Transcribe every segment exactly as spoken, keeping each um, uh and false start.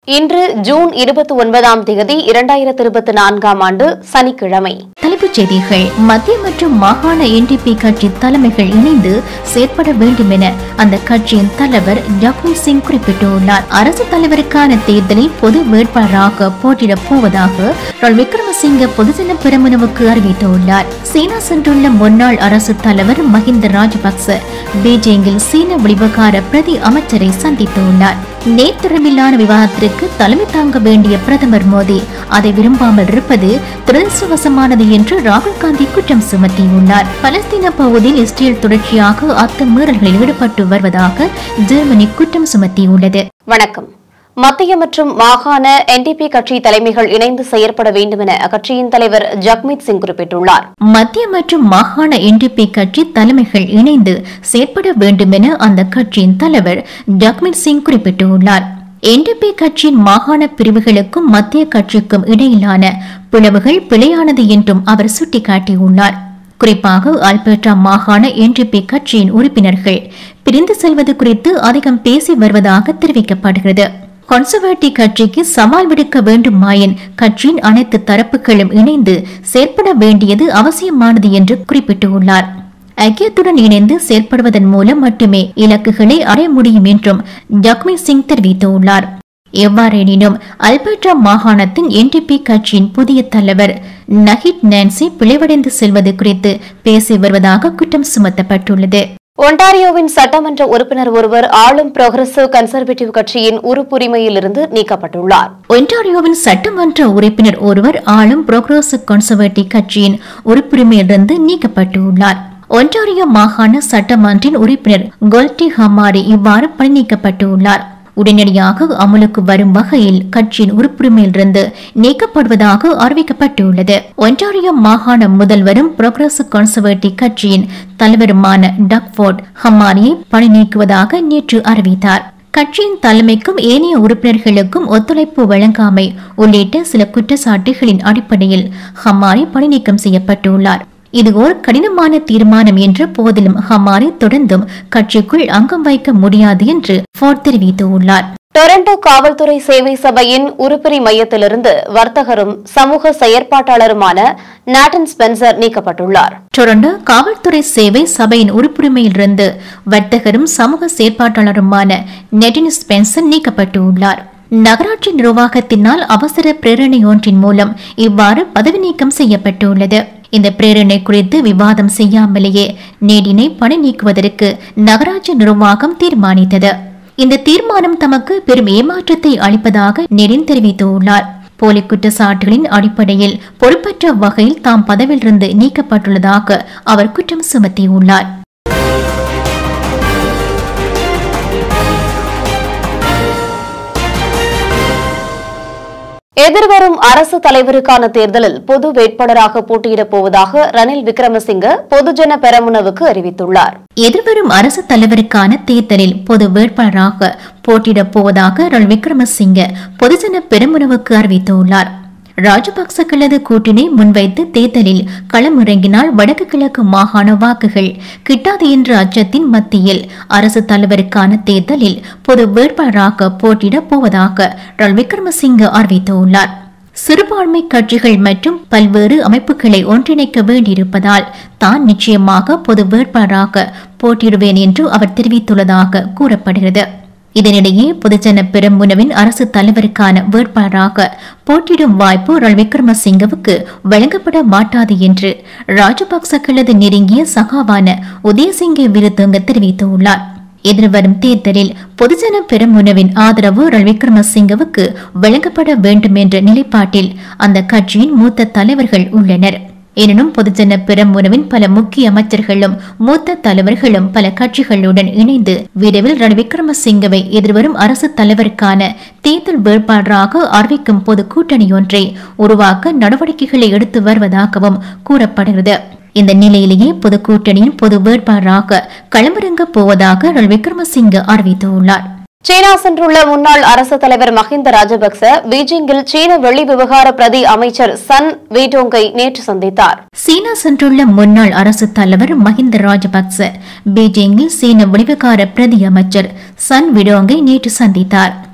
இன்று ஜூன் இருபத்தி ஒன்பதாம் தேதி இரண்டாயிரத்து இருபத்தி நான்காம் ஆண்டு சனிக்கிழமை. தலைப்புச் செய்திகள். மத்திய மற்றும் மாகாண என்டிபி கட்சி தலைமைகள் இணைந்து செயற்பட வேண்டும் என அந்த கட்சியின் தலைவர் ஜக்மீத் சிங் குறிப்பிட்டுள்ளார். அரசு தலைவருக்கான தேர்தலில் பொது வேட்பாளராக போட்டியிடப் போவதாக ரணில் விக்ரமசிங்க பொதுஜன பெரமுனவுக்கு அறிவித்துள்ளார். சீனா சென்றுள்ள முன்னாள் அரசு தலைவர் மஹிந்த ராஜபக்ச பீஜிங்கில் சீன வெளிவிவகார பிரதி அமைச்சரை சந்தித்துள்ளார். நேர்த்திறமில்லான விவாதத்திற்கு தலைமை தாங்க வேண்டிய பிரதமர் மோடி அதை விரும்பாமல் இருப்பது துரதிருஷ்டவசமானது என்று ராகுல் காந்தி குற்றம் சுமத்தியுள்ளார். பலஸ்தீன பகுதியில் இஸ்ரேல் தொடர்ச்சியாக அத்துமீறல்களில் ஈடுபட்டு வருவதாக ஜெர்மனி குற்றம் சுமத்தியுள்ளது. வணக்கம். மத்திய மற்றும் மாகாண என்டிபி கட்சி தலைமைகள் இணைந்து செயற்பட வேண்டும் என அக்கட்சியின் தலைவர் ஜக்மீத் சிங் குறிப்பிட்டுள்ளார். மத்திய மற்றும் மாகாண என்டிபி கட்சி தலைமைகள் இணைந்து செயற்பட வேண்டும் என அந்த கட்சியின் தலைவர் ஜக்மீத் சிங் குறிப்பிட்டுள்ளார். என்டிபி கட்சியின் மாகாண பிரிவுகளுக்கும் மத்திய கட்சிக்கும் இடையிலான பிளவுகள் பிழையானது என்றும் அவர் சுட்டிக்காட்டியுள்ளார். குறிப்பாக அல்பர்டா மாகாண என்டிபி கட்சியின் உறுப்பினர்கள் பிரிந்து செல்வது குறித்து அதிகம் பேசி வருவதாக தெரிவிக்கப்படுகிறது. கன்சர்வேட்டிவ் கட்சிக்கு சவால் விடுக்க வேண்டுமாயின் கட்சியின் அனைத்து தரப்புகளும் இணைந்து செயற்பட வேண்டியது அவசியமானது என்று குறிப்பிட்டுள்ளார். ஐக்கியத்துடன் இணைந்து செயற்படுவதன் மூலம் மட்டுமே இலக்குகளை அடைய முடியும் என்றும் ஜக்மீத் சிங் தெரிவித்துள்ளார். எவ்வாறெனினும் அல்பர்டா மாகாணத்தின் என்டிபி கட்சியின் புதிய தலைவர் நஹிட் நான்சி பிளவடைந்து செல்வது குறித்து பேசி வருவதாக குற்றம் சுமத்தப்பட்டுள்ளது. ஒன்டாரியோவின் சட்டமன்ற உறுப்பினர் ஒருவர் ஆளும் புரோகிரசிவ் கன்சர்வேட்டிவ் கட்சியின் உறுப்புரிமையிலிருந்து நீக்கப்பட்டுள்ளார். ஒன்டாரியோவின் சட்டமன்ற உறுப்பினர் ஒருவர் ஆளும் புரோகிரசிவ் கன்சர்வேட்டிவ் கட்சியின் உறுப்புரிமையிலிருந்து நீக்கப்பட்டுள்ளார். ஒன்டாரியோ மாகாண சட்டமன்றின் உறுப்பினர் கோல்டி ஹமாரி இவ்வாறு பணி நீக்கப்பட்டுள்ளார். உடனடியாக அமலுக்கு வரும் வகையில் கட்சியின் உறுப்புரிமையிலிருந்து நீக்கப்படுவதாக அறிவிக்கப்பட்டுள்ளது. ஒன்டாரியோ மாகாண முதல்வரும் புரோகிரசிவ் கன்சர்வேட்டிவ் கட்சியின் தலைவருமான டக்ஃபோர்ட் ஹமாரியை பணி நீக்குவதாக நேற்று அறிவித்தார். கட்சியின் தலைமைக்கும் ஏனைய உறுப்பினர்களுக்கும் ஒத்துழைப்பு வழங்காமை உள்ளிட்ட சில குற்றச்சாட்டுகளின் அடிப்படையில் ஹமாரி பணி நீக்கம் செய்யப்பட்டுள்ளார். இது ஒரு கடினமான தீர்மானம் என்ற போதிலும் ஹமாரி தொடர்ந்தும் கட்சிக்குள் அங்கம் வைக்க முடியாது என்று ஃபோர்ட் தெரிவித்துள்ளார். டொரண்டோ காவல்துறை சேவை சபையின் உறுப்பினை மையத்திலிருந்து வர்த்தகரும் சமூக செயற்பாட்டாளருமான நாட்டன் ஸ்பென்சர் நீக்கப்பட்டுள்ளார். டொரண்டோ காவல்துறை சேவை சபையின் உறுப்புரிமையிலிருந்து வர்த்தகரும் சமூக செயற்பாட்டாளருமான நாட்டன் ஸ்பென்சர் நீக்கப்பட்டுள்ளார். நகராட்சி நிர்வாகத்தினால் அவசர பிரேரணை ஒன்றின் மூலம் இவ்வாறு பதவி நீக்கம் செய்யப்பட்டுள்ளது. இந்த பிரேரணை குறித்து விவாதம் செய்யாமலேயே நேடினை பணி நீக்குவதற்கு நகராட்சி நிர்வாகம் தீர்மானித்தது. இந்த தீர்மானம் தமக்கு பெரும் ஏமாற்றத்தை அளிப்பதாக நெடின் தெரிவித்துள்ளார். போலி குற்றச்சாட்டுகளின் அடிப்படையில் பொறுப்பற்ற வகையில் தாம் பதவியிலிருந்து நீக்கப்பட்டுள்ளதாக அவர் குற்றம் சுமத்தியுள்ளார். எதிர்வரும் அரசு தலைவருக்கான தேர்தலில் பொது வேட்பாளராக போட்டியிடப் போவதாக ரணில் விக்ரமசிங்க பொதுஜன பெரமுனவுக்கு அறிவித்துள்ளார். எதிர்வரும் அரசு தலைவருக்கான தேர்தலில் பொது வேட்பாளராக போட்டியிடப் போவதாக ரணில் விக்ரமசிங்க பொதுஜன பெரமுனவுக்கு அறிவித்துள்ளார். ராஜபக்சகளது கூட்டினை முன்வைத்து தேர்தலில் களமிறங்கினால் வடக்கு கிழக்கு மாகாண வாக்குகள் கிட்டாது என்ற அச்சத்தின் மத்தியில் அரசு தலைவருக்கான தேர்தலில் பொது வேட்பாளராக போட்டியிடப் போவதாக ரணில் விக்ரமசிங்க அறிவித்துள்ளார். சிறுபான்மை கட்சிகள் மற்றும் பல்வேறு அமைப்புகளை ஒன்றிணைக்க வேண்டியிருப்பதால் தான் நிச்சயமாக பொது வேட்பாளராக போட்டியிடுவேன் என்று அவர் தெரிவித்துள்ளதாக கூறப்படுகிறது. இதனிடையே பொதுஜன பெரமுனவின் அரசு தலைவருக்கான வேட்பாளராக போட்டியிடும் வாய்ப்பு ரணில் விக்ரமசிங்கவுக்கு வழங்கப்பட மாட்டாது என்று ராஜபக்சகளது நெருங்கிய சகாவான உதயசிங்க விருதுங்க தெரிவித்துள்ளார். எதிர்வரும் தேர்தலில் பொதுஜன பெரமுனவின் ஆதரவு ரணில் விக்ரமசிங்கவுக்கு வழங்கப்பட வேண்டும் என்ற நிலைப்பாட்டில் அந்த கட்சியின் மூத்த தலைவர்கள் உள்ளனர். எனினும் பொதுஜன பெரமுனவின் பல முக்கிய அமைச்சர்களும் மூத்த தலைவர்களும் பல கட்சிகளுடன் இணைந்து விரைவில் ரணில் விக்ரமசிங்கவை எதிர்வரும் அரசு தலைவருக்கான தேர்தல் வேட்பாளராக அறிவிக்கும் பொது கூட்டணியொன்றை உருவாக்க நடவடிக்கைகளை எடுத்து வருவதாகவும் கூறப்படுகிறது. இந்த நிலையிலேயே பொது கூட்டணியின் பொது வேட்பாளராக களமிறங்கப் போவதாக ரணில் விக்ரமசிங்க அறிவித்துள்ளார். சீனா சென்றுள்ள முன்னாள் அரசு தலைவர் மஹிந்த ராஜபக்ச பீஜிங்கில் சீன வெளி விவகார பிரதி அமைச்சர் சன் வீடோங்கை நேற்று சந்தித்தார். சீனா சென்றுள்ள முன்னாள் அரசு தலைவர் மஹிந்த ராஜபக்ச பீஜிங்கில் சீன வெளிவிவகார பிரதி அமைச்சர் சன் வீடோங்கை நேற்று சந்தித்தார்.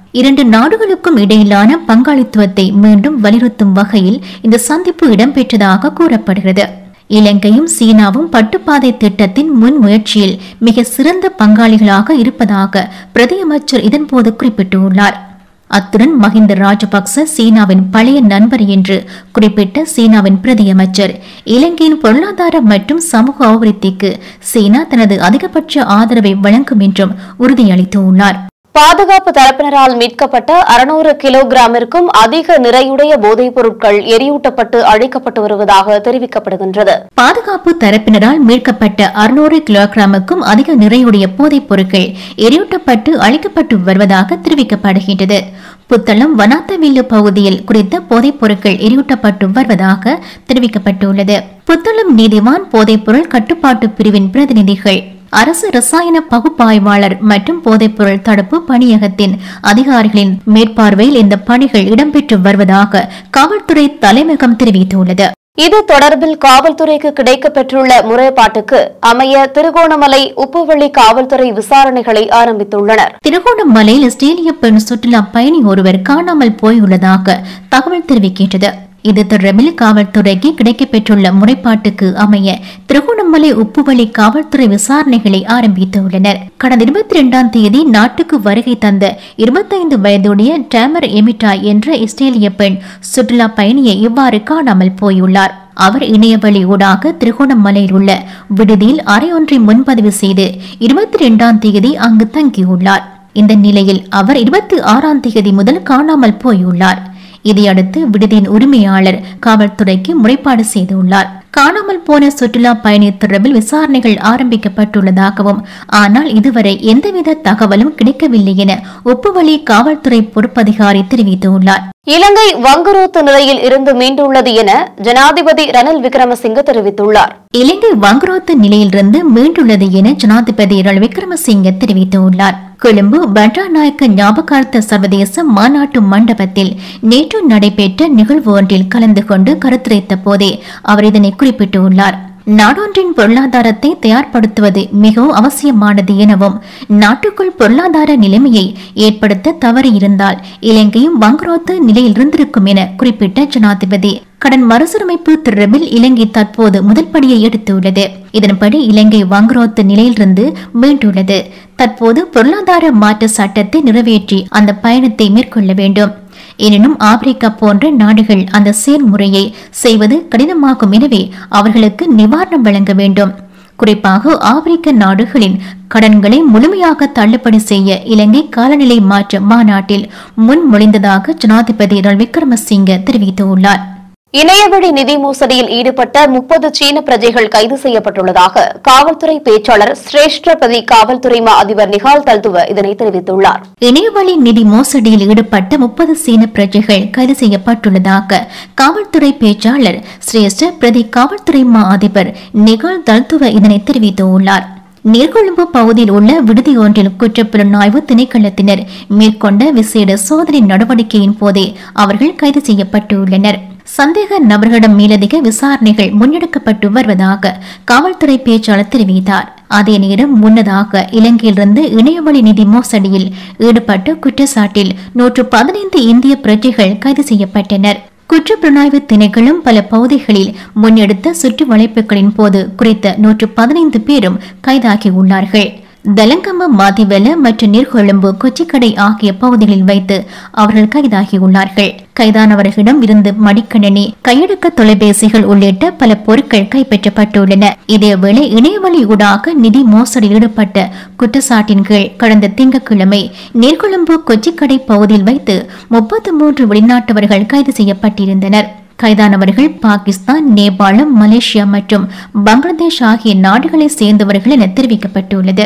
இரண்டு நாடுகளுக்கும் இடையிலான பங்காளித்துவத்தை மீண்டும் வலியுறுத்தும் வகையில் இந்த சந்திப்பு இடம்பெற்றதாக கூறப்படுகிறது. இலங்கையும் சீனாவும் பட்டுப்பாதை திட்டத்தின் முன்முயற்சியில் மிக சிறந்த பங்காளிகளாக இருப்பதாக பிரதியமைச்சர் இதன்போது குறிப்பிட்டுள்ளார். அத்துடன் மஹிந்த ராஜபக்ச சீனாவின் பழைய நண்பர் என்று குறிப்பிட்ட சீனாவின் பிரதியமைச்சர் இலங்கையின் பொருளாதார மற்றும் சமூக அபிவிருத்திக்கு சீனா தனது அதிகபட்ச ஆதரவை வழங்கும் என்றும் உறுதியளித்துள்ளார். பாதுகாப்பு தரப்பினரால் மீட்கப்பட்ட அறுநூறு கிலோகிராமிற்கும் அதிக நிறையுடைய போதைப் பொருட்கள் எரியூட்டப்பட்டு அழிக்கப்பட்டு வருவதாக தெரிவிக்கப்படுகின்றது. பாதுகாப்பு தரப்பினரால் மீட்கப்பட்ட அறுநூறு கிலோகிராமுக்கும் அதிக நிறையுடைய போதைப் பொருட்கள் எரியூட்டப்பட்டு அழிக்கப்பட்டு வருவதாக தெரிவிக்கப்படுகின்றது. புத்தளம் வனாத்தவில்லு பகுதியில் குறித்த போதைப் பொருட்கள் எரியூட்டப்பட்டு வருவதாக தெரிவிக்கப்பட்டுள்ளது. புத்தளம் நீதிவான் போதைப் பொருள் கட்டுப்பாட்டு பிரிவின் பிரதிநிதிகள், அரசு ரசாயன பகுப்பாய்வாளர் மற்றும் போதைப்பொருள் தடுப்பு பணியகத்தின் அதிகாரிகளின் மேற்பார்வையில் இந்த பணிகள் இடம்பெற்று வருவதாக காவல்துறை தலைமையகம் தெரிவித்துள்ளது. இது தொடர்பில் காவல்துறைக்கு கிடைக்கப்பெற்றுள்ள முறைப்பாட்டுக்கு அமைய திருகோணமலை உப்புவெளி காவல்துறை விசாரணைகளை ஆரம்பித்துள்ளனர். திருகோணமலையில் ஆஸ்திரேலிய பெண் சுற்றுலா பயணி ஒருவர் காணாமல் போயுள்ளதாக தகவல் தெரிவிக்கின்றது. இது தொடர்பில் காவல்துறைக்கு கிடைக்கப்பெற்றுள்ள முறைப்பாட்டுக்கு அமைய திருகோணமலை உப்புவெளி காவல்துறை விசாரணைகளை ஆரம்பித்துள்ளனர். கடந்த இருபத்தி இரண்டாம் தேதி நாட்டுக்கு வருகை தந்த இருபத்தைந்து வயதுடைய டேமர் எமிட்டா என்ற இஸ்ரேலிய பெண் சுற்றுலா பயணியை இவ்வாறு காணாமல் போயுள்ளார். அவர் இணையவழி ஊடாக திருகோணமலையில் உள்ள விடுதியில் அறை ஒன்றை முன்பதிவு செய்து இருபத்தி இரண்டாம் தேதி அங்கு தங்கியுள்ளார். இந்த நிலையில் அவர் இருபத்தி ஆறாம் தேதி முதல் காணாமல் போயுள்ளார். இதையடுத்து விடுதியின் உரிமையாளர் காவல்துறைக்கு முறைப்பாடு செய்துள்ளார். காணாமல் போன சுற்றுலா பயணி தொடர்பில் விசாரணைகள் ஆரம்பிக்கப்பட்டுள்ளதாகவும், ஆனால் இதுவரை எந்தவித தகவலும் கிடைக்கவில்லை என உப்புவெளி காவல்துறை பொறுப்பதிகாரி தெரிவித்துள்ளார். இலங்கை வங்குரோத்து நிலையில் இருந்து மீண்டுள்ளது என ஜனாதிபதி ரணில் விக்ரமசிங்க தெரிவித்துள்ளார். இலங்கை வங்குரோத்து நிலையிலிருந்து மீண்டுள்ளது என ஜனாதிபதி ரணில் விக்ரமசிங்க தெரிவித்துள்ளார். கொழும்பு பண்டாநாயக்க ஞாபகார்த்த சர்வதேச மாநாட்டு மண்டபத்தில் நேற்று நடைபெற்ற நிகழ்வு ஒன்றில் கலந்து கொண்டு கருத்துரைத்த போதே அவர் இதனை குறிப்பிட்டுள்ளார். நாடொன்றின் பொருளாதாரத்தை தயார்படுத்துவது மிகவும் அவசியமானது எனவும், நாட்டுக்குள் பொருளாதார நிலைமையை ஏற்படுத்த தவறி இருந்தால் இலங்கையும் வங்குரோத்து நிலையில் இருந்திருக்கும் என குறிப்பிட்ட ஜனாதிபதி கடன் மறுசீரமைப்பு தொடர்பில் இலங்கை தற்போது முதல் படியை எடுத்துள்ளது. இதன்படி இலங்கை வங்குரோத்து நிலையிலிருந்து மீண்டுள்ளது. தற்போது பொருளாதார மாற்ற சட்டத்தை நிறைவேற்றி அந்த பயணத்தை மேற்கொள்ள வேண்டும். எனினும் ஆப்பிரிக்கா போன்ற நாடுகள் அந்த செயல்முறையை செய்வது கடினமாகும். எனவே அவர்களுக்கு நிவாரணம் வழங்க வேண்டும். குறிப்பாக ஆப்பிரிக்க நாடுகளின் கடன்களை முழுமையாக தள்ளுபடி செய்ய இலங்கை காலநிலை மாற்ற மாநாட்டில் முன்மொழிந்ததாக ஜனாதிபதி ரணில் விக்ரமசிங்க தெரிவித்துள்ளார். இணையவழி நிதி மோசடியில் ஈடுபட்ட முப்பது சீன பிரஜைகள் கைது செய்யப்பட்டுள்ளதாக காவல்துறை பேச்சாளர் சிரேஷ்ட பிரதி காவல்துறை மா அதிபர் நிகால் தல்துவ இதனை தெரிவித்துள்ளார். இணையவழி நிதி மோசடியில் ஈடுபட்ட முப்பது சீன பிரஜைகள் கைது செய்யப்பட்டுள்ளதாக காவல்துறை பேச்சாளர் சிரேஷ்ட பிரதி காவல்துறை மா அதிபர் நிகால் தல்துவ இதனை தெரிவித்துள்ளார். நீர்கொழும்பு பகுதியில் உள்ள விடுதி ஒன்றில் குற்றப்புலனாய்வு திணைக்களத்தினர் மேற்கொண்ட விசேட சோதனை நடவடிக்கையின் போதே அவர்கள் கைது செய்யப்பட்டுள்ளனர். சந்தேக நபர்களிடம் மேலதிக விசாரணைகள் முன்னெடுக்கப்பட்டு வருவதாக காவல்துறை பேச்சாளர் தெரிவித்தார். அதே நேரம் முன்னதாக இலங்கையிலிருந்து இணையவழி நிதி மோசடியில் ஈடுபட்ட குற்றச்சாட்டில் நூற்று பதினைந்து இந்திய பிரஜைகள் கைது செய்யப்பட்டனர். குற்றப்புலனாய்வு திணைக்களம் பல பகுதிகளில் முன்னெடுத்த சுற்று வளைப்புகளின் போது குறித்த நூற்று பதினைந்து பேரும் கைதாகியுள்ளார்கள். தலங்கம மாதிவெல மற்றும் நீர்கொழும்பு கொச்சிக்கடை ஆகிய பகுதிகளில் வைத்து அவர்கள் கைதாகியுள்ளார்கள். கைதானவர்களிடம் இருந்து மடிக்கணினி, கையடக்க தொலைபேசிகள் உள்ளிட்ட பல பொருட்கள் கைப்பற்றப்பட்டுள்ளன. இதேவேளை இணையவழி ஊடாக நிதி மோசடியில் ஈடுபட்ட குற்றச்சாட்டின் கீழ் கடந்த திங்கட்கிழமை நீர்கொழும்பு கொச்சிக்கடை பகுதியில் வைத்து முப்பத்தி மூன்று வெளிநாட்டவர்கள் கைது செய்யப்பட்டிருந்தனர். கைதானவர்கள் பாகிஸ்தான், நேபாளம், மலேசியா மற்றும் பங்களாதேஷ் ஆகிய நாடுகளை சேர்ந்தவர்கள் என தெரிவிக்கப்பட்டுள்ளது.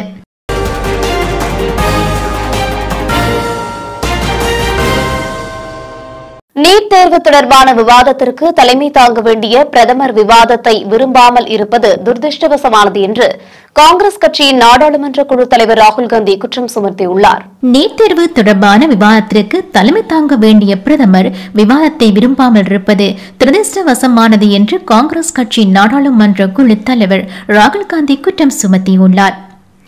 நீட் தேர்வு தொடர்பான விவாதத்திற்கு தலைமை தாங்க வேண்டிய பிரதமர் விவாதத்தை விரும்பாமல் இருப்பது துரதிருஷ்டவசமானது என்று காங்கிரஸ் கட்சியின் நாடாளுமன்ற குழு தலைவர் ராகுல் காந்தி குற்றம் சுமத்தியுள்ளார். நீட் தேர்வு தொடர்பான விவாதத்திற்கு தலைமை தாங்க வேண்டிய பிரதமர் விவாதத்தை விரும்பாமல் இருப்பது துரதிருஷ்டவசமானது என்று காங்கிரஸ் கட்சியின் நாடாளுமன்ற குழு தலைவர் ராகுல் காந்தி குற்றம் சுமத்தியுள்ளார்.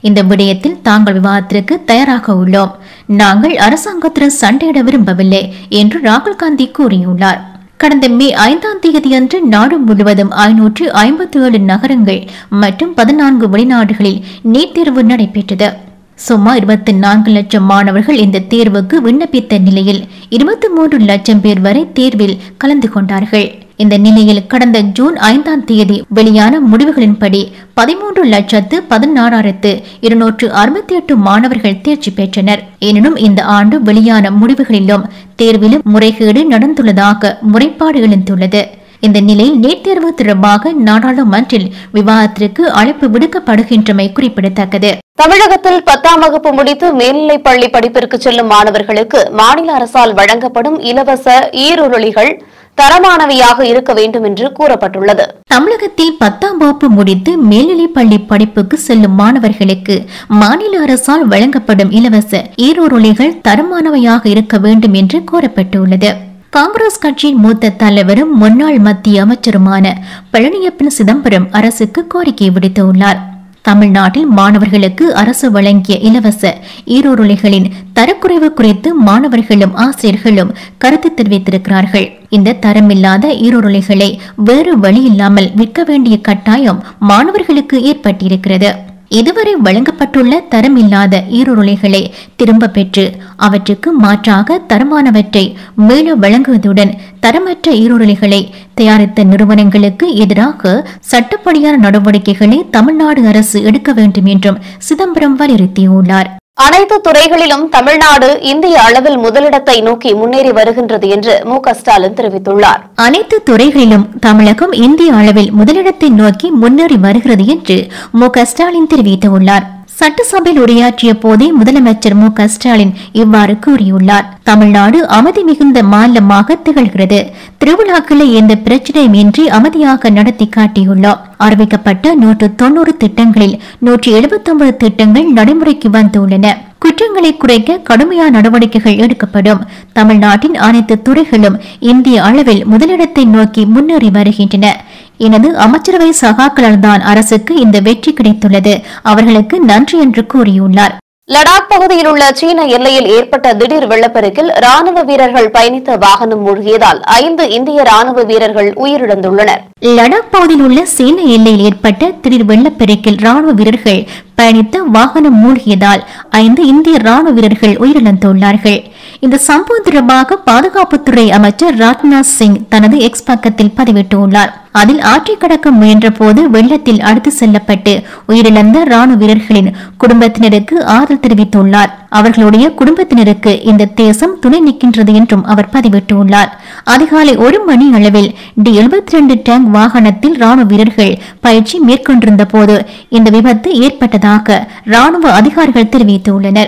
இந்த விடயத்தில் தாங்கள் விவாதத்திற்கு தயாராக உள்ளோம். நாங்கள் அரசாங்கத்துடன் சண்டையிட விரும்பவில்லை என்று ராகுல் காந்தி கூறியுள்ளார். கடந்த மே ஐந்தாம் தேதியன்று நாடு முழுவதும் ஐநூற்று ஐம்பத்தி ஏழு நகரங்கள் மற்றும் பதினான்கு வெளிநாடுகளில் நீட் தேர்வு நடைபெற்றது. சுமார் இருபத்தி நான்கு லட்சம் மாணவர்கள் இந்த தேர்வுக்கு விண்ணப்பித்த நிலையில் இருபத்தி மூன்று லட்சம் பேர் வரை தேர்வில் கலந்து கொண்டார்கள். இந்த நிலையில் கடந்த ஜூன் ஐந்தாம் தேதி வெளியான முடிவுகளின்படி பதிமூன்று லட்சத்து பதினாறாயிரத்து இருநூற்று அறுபத்தி எட்டு மாணவர்கள் தேர்ச்சி பெற்றனர். எனினும் இந்த ஆண்டு வெளியான முடிவுகளிலும் தேர்விலும் முறைகேடு நடந்துள்ளதாக முறைப்பாடு எழுந்துள்ளது. இந்த நிலையில் நீட் தேர்வு தொடர்பாக நாடாளுமன்றில் விவாதத்திற்கு அழைப்பு விடுக்கப்படுகின்றமை குறிப்பிடத்தக்கது. தமிழகத்தில் பத்தாம் வகுப்பு முடித்து மேல்நிலைப் பள்ளி படிப்பிற்கு செல்லும் மாணவர்களுக்கு மாநில அரசால் வழங்கப்படும் இலவச ஈருருளிகள் தரமானவையாக இருக்க வேண்டும் என்று கூறப்பட்டுள்ளது. தமிழகத்தில் பத்தாம் வகுப்பு முடித்து மேல்நிலைப் பள்ளி படிப்புக்கு செல்லும் மாணவர்களுக்கு மாநில அரசால் வழங்கப்படும் இலவச ஈருருளிகள் தரமானவையாக இருக்க வேண்டும் என்று கூறப்பட்டுள்ளது. காங்கிரஸ் கட்சியின் மூத்த தலைவரும் முன்னாள் மத்திய அமைச்சருமான பழனியப்பன் சிதம்பரம் அரசுக்கு கோரிக்கை விடுத்துள்ளார். தமிழ்நாட்டில் மாணவர்களுக்கு அரசு வழங்கிய இலவச ஈருருளிகளின் தரக்குறைவு குறித்து மாணவர்களும் ஆசிரியர்களும் கருத்து தெரிவித்திருக்கிறார்கள். இந்த தரமில்லாத ஈருருளிகளை வேறு வழியில்லாமல் விற்க வேண்டிய கட்டாயம் மாணவர்களுக்கு ஏற்பட்டிருக்கிறது. இதுவரை வழங்கப்பட்டுள்ள தரமில்லாத ஈருருளிகளை திரும்ப பெற்று அவற்றுக்கு மாற்றாக தரமானவற்றை மேலும் வழங்குவதுடன் தரமற்ற ஈருருளிகளை தயாரித்த நிறுவனங்களுக்கு எதிராக சட்டப்படியான நடவடிக்கைகளை தமிழ்நாடு அரசு எடுக்க வேண்டும் என்றும் சிதம்பரம் வலியுறுத்தியுள்ளார். அனைத்து துறைகளிலும் தமிழ்நாடு இந்திய அளவில் முதலிடத்தை நோக்கி முன்னேறி வருகின்றது என்று மு க ஸ்டாலின் தெரிவித்துள்ளார். அனைத்து துறைகளிலும் தமிழகம் இந்திய அளவில் முதலிடத்தை நோக்கி முன்னேறி வருகிறது என்று மு க ஸ்டாலின் தெரிவித்துள்ளார். சட்டசபையில் உரையாற்றிய போதே முதலமைச்சர் மு க ஸ்டாலின் இவ்வாறு கூறியுள்ளார். தமிழ்நாடு அமைதி மிகுந்த மாநிலமாக திகழ்கிறது. திருவிழாக்களை எந்த பிரச்சனையும் இன்றி அமைதியாக நடத்தி காட்டியுள்ளோம். அறிவிக்கப்பட்ட நூற்று தொன்னூறு திட்டங்களில் நூற்றி எழுபத்தி ஒன்பது திட்டங்கள் நடைமுறைக்கு வந்துள்ளன. குற்றங்களை குறைக்க கடுமையான நடவடிக்கைகள் எடுக்கப்படும். தமிழ்நாட்டின் அனைத்து துறைகளும் இந்திய அளவில் முதலிடத்தை நோக்கி முன்னேறி வருகின்றன. எனது அமைச்சரவை சகாக்களால் தான் அரசுக்கு இந்த வெற்றி கிடைத்துள்ளது. அவர்களுக்கு நன்றி என்று கூறியுள்ளார். லடாக் பகுதியில் உள்ள சீன எல்லையில் ஏற்பட்ட திடீர் வெள்ளப்பெருக்கில் ராணுவ வீரர்கள் பயணித்த வாகனம் மூழ்கியதால் ஐந்து இந்திய ராணுவ வீரர்கள் உயிரிழந்துள்ளனர். லடாக் பகுதியில் உள்ள சீன எல்லையில் ஏற்பட்ட திடீர் வெள்ளப்பெருக்கில் ராணுவ வீரர்கள் பயணித்த வாகனம் மூழ்கியதால் ஐந்து இந்திய ராணுவ வீரர்கள் உயிரிழந்துள்ளார்கள். இந்த சம்பவம் தொடர்பாக பாதுகாப்புத்துறை அமைச்சர் ராஜ்நாத் சிங் தனது எக்ஸ் பக்கத்தில் பதிவிட்டுள்ளார். அதில் ஆற்றை கடக்க முயன்ற போது வெள்ளத்தில் அடித்து செல்லப்பட்டு உயிரிழந்த ராணுவ வீரர்களின் குடும்பத்தினருக்கு ஆறுதல் தெரிவித்துள்ளார். அவர்களுடைய குடும்பத்தினருக்கு இந்த தேசம் துணை நிற்கின்றது என்றும் அவர் பதிவிட்டுள்ளார். அதிகாலை ஒரு மணி அளவில் டி எழுபத்தி இரண்டு டேங்க் வாகனத்தில் ராணுவ வீரர்கள் பயிற்சி மேற்கொண்டிருந்த போது இந்த விபத்து ஏற்பட்டதாக ராணுவ அதிகாரிகள் தெரிவித்துள்ளனர்.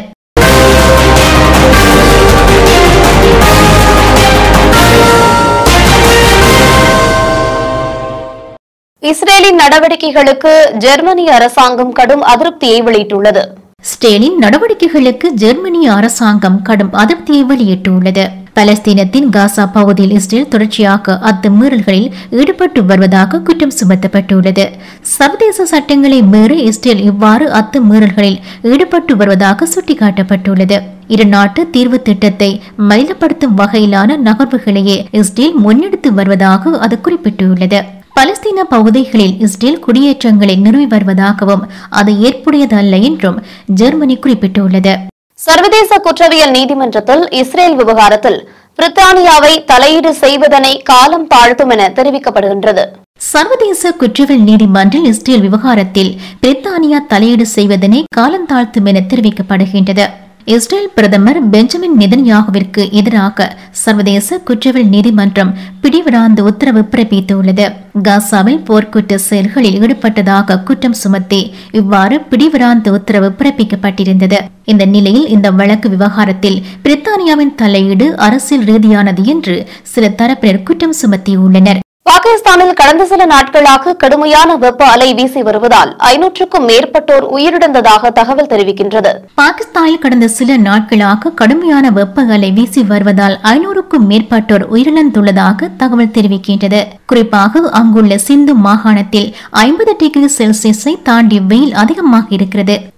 இஸ்ரேலின் நடவடிக்கைகளுக்கு ஜெர்மனி அரசாங்கம் கடும் அதிருப்தியை வெளியிட்டுள்ளது. இஸ்ரேலின் நடவடிக்கைகளுக்கு ஜெர்மனிய அரசாங்கம் கடும் அதிருப்தியை வெளியிட்டுள்ளது. பலஸ்தீனத்தின் காசா பகுதியில் இஸ்ரேல் தொடர்ச்சியாக அத்துமீறல்களில் ஈடுபட்டு வருவதாக குற்றம் சுமத்தப்பட்டுள்ளது. சர்வதேச சட்டங்களை மீறி இஸ்ரேல் இவ்வாறு அத்துமீறல்களில் ஈடுபட்டு வருவதாக சுட்டிக்காட்டப்பட்டுள்ளது. இரு நாட்டு தீர்வு திட்டத்தை மலினப்படுத்தும் வகையிலான நகர்வுகளையே இஸ்ரேல் முன்னெடுத்து வருவதாக அது குறிப்பிட்டுள்ளது. பலஸ்தீன பகுதிகளில் இஸ்ரேல் குடியேற்றங்களை நிறுவி வருவதாகவும் அது ஏற்புடையதல்ல என்றும் ஜெர்மனி குறிப்பிட்டுள்ளது. சர்வதேச குற்றவியல் நீதிமன்றத்தில் இஸ்ரேல் விவகாரத்தில் பிரித்தானியாவை தலையீடு செய்வதனை காலம் தாழ்த்தும் என தெரிவிக்கப்படுகின்றது. சர்வதேச குற்றவியல் நீதிமன்றில் இஸ்ரேல் விவகாரத்தில் பிரித்தானியா தலையீடு செய்வதனை காலம் தாழ்த்தும் என தெரிவிக்கப்படுகின்றது. இஸ்ரேல் பிரதமர் பெஞ்சமின் நெதன்யாகுவிற்கு எதிராக சர்வதேச குற்றவியல் நீதிமன்றம் பிடிவிடாந்த உத்தரவு பிறப்பித்துள்ளது. காசாவில் போர்க்குற்ற செயல்களில் ஈடுபட்டதாக குற்றம் சுமத்தி இவ்வாறு பிடிவிடாந்த உத்தரவு பிறப்பிக்கப்பட்டிருந்தது. இந்த நிலையில் இந்த வழக்கு விவகாரத்தில் பிரித்தானியாவின் தலையீடு அரசியல் ரீதியானது என்று சில தரப்பினர் குற்றம் சுமத்தியுள்ளனர். பாகிஸ்தானில் கடந்த சில நாட்களாக கடுமையான வெப்ப அலை வீசி வருவதால் ஐநூற்றுக்கும் மேற்பட்டோர் உயிரிழந்ததாக தகவல் தெரிவிக்கின்றது. பாகிஸ்தானில் கடந்த சில நாட்களாக கடுமையான வெப்ப அலை வீசி வருவதால் ஐநூறுக்கும் மேற்பட்டோர் உயிரிழந்துள்ளதாக தகவல் தெரிவிக்கின்றது. குறிப்பாக அங்குள்ள சிந்து மாகாணத்தில் ஐம்பது டிகிரி செல்சியஸை தாண்டி வெயில் அதிகமாக இருக்கிறது.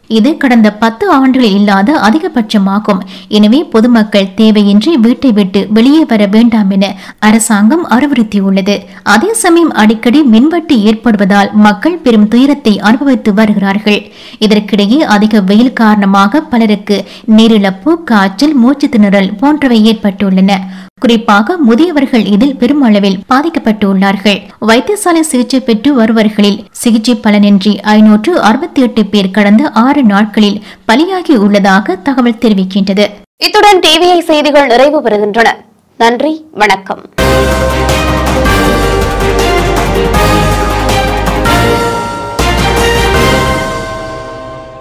இது கடந்த பத்து ஆண்டுகளில் இல்லாத அதிகபட்சமாகும். எனவே பொதுமக்கள் தேவையின்றி வீட்டை விட்டு வெளியே வர வேண்டாம் என அரசாங்கம் அறிவுறுத்தியுள்ளது. அதே சமயம் அடிக்கடி மின்வெட்டு ஏற்படுவதால் மக்கள் பெரும் துயரத்தை அனுபவித்து வருகிறார்கள். இதற்கிடையே அதிக வெயில் காரணமாக பலருக்கு நீரிழப்பு, காய்ச்சல், மூச்சு திணறல் போன்றவை ஏற்பட்டுள்ளன. குறிப்பாக முதியவர்கள் இதில் பெருமளவில் பாதிக்கப்பட்டுள்ளார்கள். வைத்தியசாலை சிகிச்சை பெற்று வருவர்களில் சிகிச்சை பலனின்றி ஐநூற்று அறுபத்தி எட்டு பேர் கடந்த ஆறு நாட்களில் பலியாகி உள்ளதாக தகவல் தெரிவிக்கின்றது. இத்துடன் டிவிஐ செய்திகள் நிறைவு பெறுகின்றன. நன்றி, வணக்கம்.